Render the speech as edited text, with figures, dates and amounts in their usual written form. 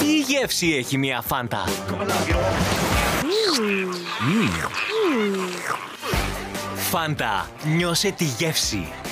Τι γεύση έχει μια φάντα? Φάντα, νιώσε τη γεύση.